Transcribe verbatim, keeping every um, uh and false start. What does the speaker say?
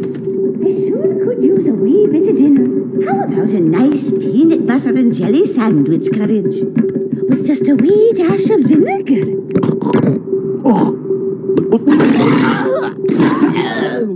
I sure could use a wee bit of dinner. How about a nice peanut butter and jelly sandwich, Courage? With just a wee dash of vinegar. Oh.